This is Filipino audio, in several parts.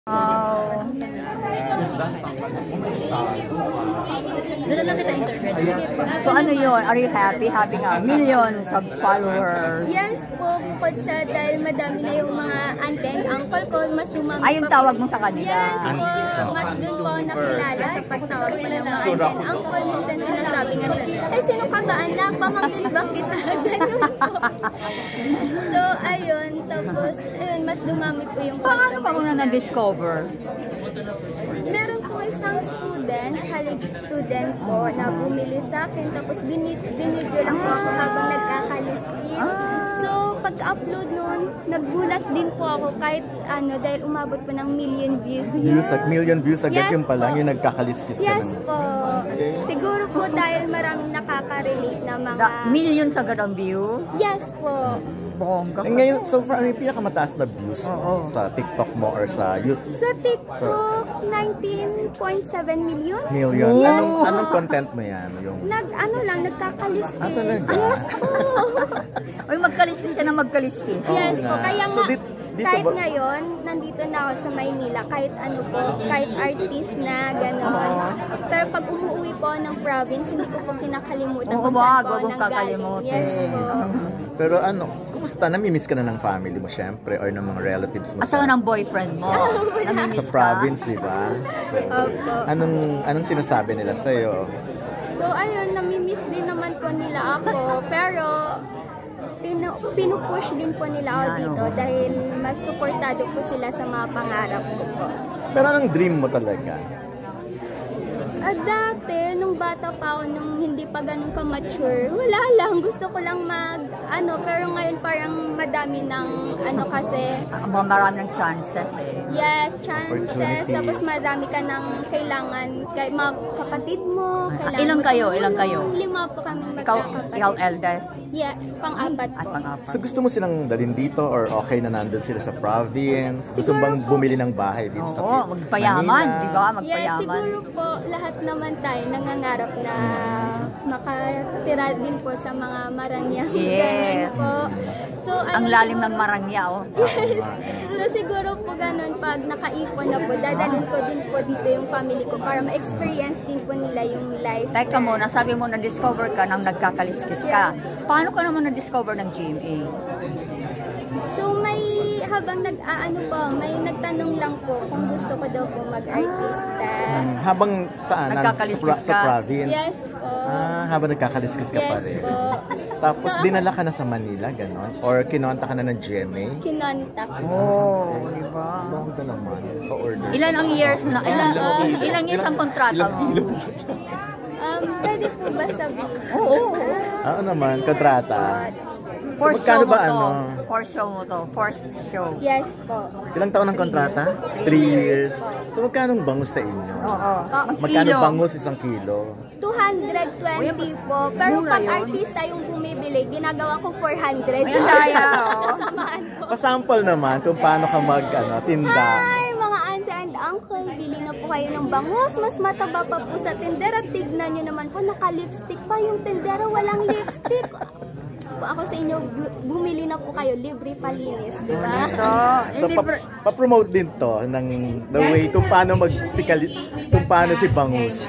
Wow. So ano yun? Are you happy having millions of followers? Yes po, bukod sa dahil madami na yung mga auntie and uncle ko, mas dumami Ay, yung tawag mo sa kanila? Yes po, mas dun po ako nakilala sa pagtawag po ng mga auntie and uncle. Minsan sinasabi nga nila, ay sino ka ba anak? Pamangkin ba kita? Ganun po. So ayun, tapos ayun, mas dumami po yung customers. Paano ka muna na-discover? Meron po isang student, college student po, na bumili sa akin. Tapos binidyo lang po ako habang nagkakaliskis. So, pag-upload nun, naggulat din po ako kahit ano, dahil umabot po ng million views. Million views agad Yes yung pa lang, po. yung nagkakaliskis ka Yes naman. po. Siguro po dahil maraming nakaka-relate na mga... Millions agad ang views? Yes po. Bongga. Ngayon, so far, ano yung pinakamataas na views sa TikTok mo or sa YouTube? Sa TikTok, 19.7 million. Million? Anong content mo yan? Yung... Nagkakaliskis. Ah, talaga? Yes po. Oy, magkaliskis ka na magkaliskis. Yes po. Kaya So, nga, dito kahit ba- ngayon, nandito na ako sa Maynila, kahit ano po, kahit artist na, gano'n. Pero pag umuwi po ng province, hindi ko po kinakalimutan kung saan po wag nanggaling. Yes po. Pero ano, kumusta? Namimiss ka na ng family mo, syempre, or ng mga relatives mo Asawa ng boyfriend mo? sa province, di ba? So, Opo. anong sinasabi nila sa'yo? So ayun, namimiss din naman po nila ako. Pero pinupush din po nila ako dito dahil mas suportado po sila sa mga pangarap ko po. Pero anong dream mo talaga? Dati, nung bata pa ako, nung hindi pa ganun ka-mature, wala lang. Gusto ko lang pero ngayon parang madami ng, kasi, Marami ng chances eh. yes, chances. Opportunities. Tapos marami ka ng kailangan, kay mga kapatid mo, kailangan Ilan mo kayo? tumulong. Ilan kayo? 5 po kaming magkakapatid. Ikaw eldest? Yeah, pang-apat At po. pang-apat. So gusto mo silang dalhin dito or okay na nandun sila sa province? Gusto Siguro bang po. bumili ng bahay dito sa Oo, magpayaman, di ba? Yes, Magpayaman. siguro po lahat naman tayo nangangarap na makatira din po sa mga maranyang Yes. ganun po. So, Ang ayun, lalim siguro- ng marangya, oh. Yes. So siguro po ganun, pag nakaipon na po, dadalhin ko din po dito yung family ko para ma-experience din po nila yung life. Teka muna, sabi mo na-discover ka nang nagkakaliskis ka. Paano ka naman na-discover ng GMA? So habang may nagtanong lang po kung gusto ko daw po mag-artista. Habang saan? Nagkakaliskis Sa ka? province? Yes po. Habang nagkakaliskis ka pa Yes rin. po. Tapos So, dinala ka na sa Manila, gano'n? Or kinonta ka na ng GMA? Kinontak. Oh, di ba? Bakit ka naman? Pa-order. Ilan ang years na, ilang years ang kontrata mo? Pwede po ba sabihin? Oo. Ano naman, kontrata? First magkano show mo ba, to. ano? First show mo to. First show. Yes po. Ilang taon ang kontrata? 3 years. So magkano ang bangus sa inyo? Oo. Magkano Kilo. bangus isang kilo? 220 po. Pero Mura pag yun. artista yung bumibili, ginagawa ko 400. Ay, kaya, oh. Samahan ko. Pasample naman kung paano ka tinda. Hi, mga auntie and uncle, bili na po kayo ng bangus. Mas mataba pa po sa tindera. Tignan nyo naman po, naka-lipstick pa yung tindera. Walang lipstick. Ako sa inyo, bumili na po kayo. Libre palinis, di ba? So, pa-promote din to ng the way kung paano kung paano si bangus.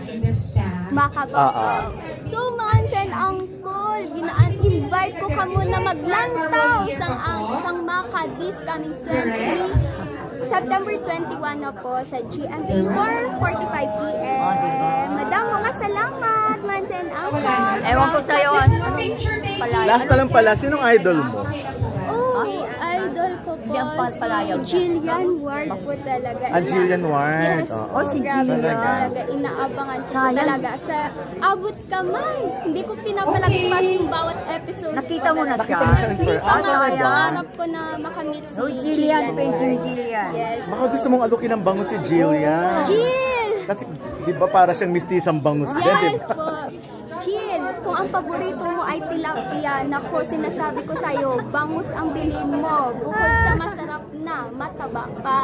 Makabaw. So, mga auntie and uncle, invite ko ka muna maglantaw isang Maka this coming September 21 na po sa GMA 4:45 p.m. Madam, mga salamat, mga auntie and uncle. Ewan ko sa'yo, Last na lang pala, sinong idol mo? Idol ko po Palayaw si Jillian Ward po talaga. Jillian Ward. Yes po, Oh, si grabe po Jillian. talaga. Inaabangan ko po Sayang. talaga sa abot kamay. Hindi ko pinapalagpas yung bawat episode. Nakita mo na siya? Pangarap ko na makamit si No, Jillian, paging Jillian. Yes. Baka gusto mong alukin ng bangus si Jillian. Jill! Kasi di ba para siyang mistisang bangus din, di Yes ba? po. Jill, kung ang paborito mo ay tilapia, nako, sinasabi ko sa'yo, bangus ang bilhin mo. Bukod sa masarap na, mataba pa.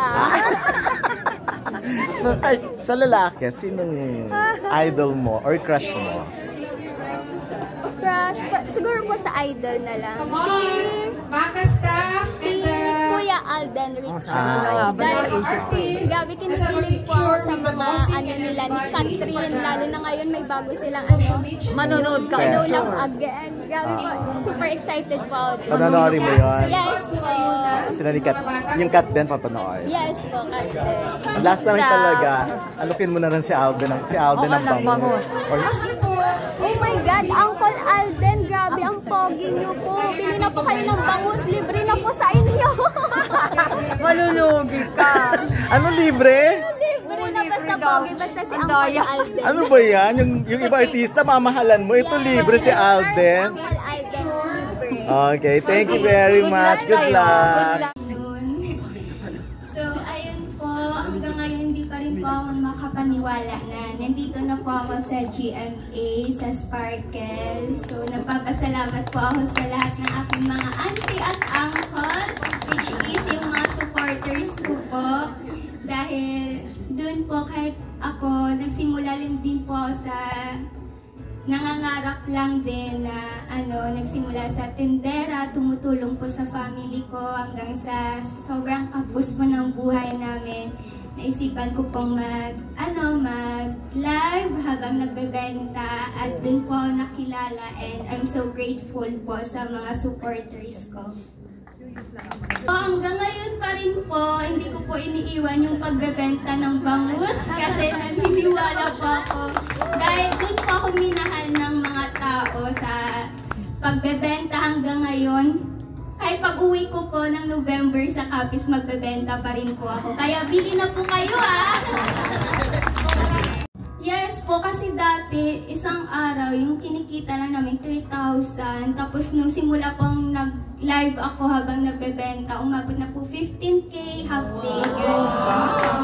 Sa lalaki, sinong idol mo or crush mo? siguro po sa idol na lang. Baka staff, Si Kuya Alden Richard. Ah, Grabe, kinikilig po ako sa mga ano nila ni Catherine. Lalo na ngayon may bago silang Manonood ka. Hello Love Again. Grabe po, super excited po ako. Panonoorin mo yun? Yes po. Sila ni Kat, yung Kat din papanoorin. Yes po, Catherine. Last naman talaga, alukin mo na rin si Alden ng Bangus. Oh my God, Uncle Alden, grabe ang pogi niyo po. Bili na po kayo ng bangus, libre na po sa inyo. Malulugi ka. Ano, libre? Libre na basta pogi, basta si Uncle Alden. Ano ba yan? Yung iba artista, mamahalan mo. Ito libre si Alden. Uncle Alden, libre. Okay, thank you very much. Good luck. So, ayun po, hanggang ngayon hindi pa rin po ako makapaniwala na nandito na po ako sa GMA, sa Sparkle. So, nagpapasalamat po ako sa lahat ng aking mga auntie at uncle, which is yung mga supporters ko po. Dahil dun po kahit ako, nagsimula din po ako sa nangangarap lang din na nagsimula sa tindera, tumutulong po sa family ko hanggang sa sobrang kapos po ng buhay namin. Naisipan ko pong mag-live habang nagbebenta at dun po ako nakilala and I'm so grateful po sa mga supporters ko. Hanggang ngayon pa rin po, hindi ko po iniiwan yung pagbebenta ng bangus kasi naniniwala po ako. Dahil doon po ako minahal ng mga tao sa pagbebenta hanggang ngayon. Kahit pag-uwi ko po ng November sa Capiz, magbebenta pa rin po ako. Kaya bili na po kayo Yes po, kasi dati, isang araw, yung kinikita lang namin 3,000. Tapos nung simula pong nag-live ako habang nagbebenta, umabot na po 15K, half day, gano'n.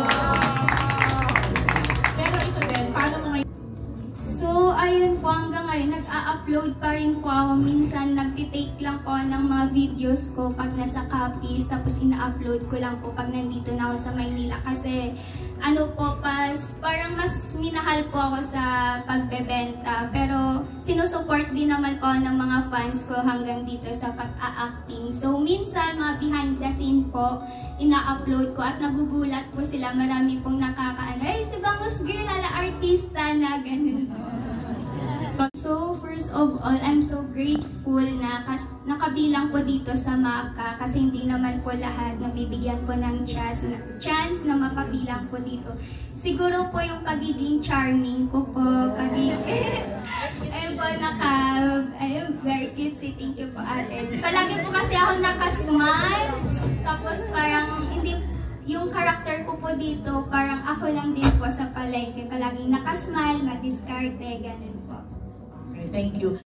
Pero ito din, paano mo ngayon? So, ayun po, hanggang ngayon, nag-a-upload pa rin po ako. Minsan, nagtitake lang po ng mga videos ko pag nasa Capiz, tapos ina-upload ko lang po pag nandito na ako sa Maynila. Kasi, parang mas minahal po ako sa pagbebenta. Pero, sinusupport din naman po ng mga fans ko hanggang dito sa pag-a-acting. So, minsan, mga behind the scene po, ina-upload ko at nagugulat po sila. Marami pong ay, si Bangus Girl, artista na, ganun po. So, first of all, I'm so grateful na nakabilang po dito sa MACA kasi hindi naman po lahat nabibigyan po ng chance na mapabilang po dito. Siguro po yung pagiging charming ko po, ayun po, ayun, very cute, thank you po ate. Palagi po kasi ako nakasmile, tapos parang hindi, yung karakter ko po dito, parang ako lang din po sa palengke, palaging nakasmile, madiskarte, ganun po. Thank you.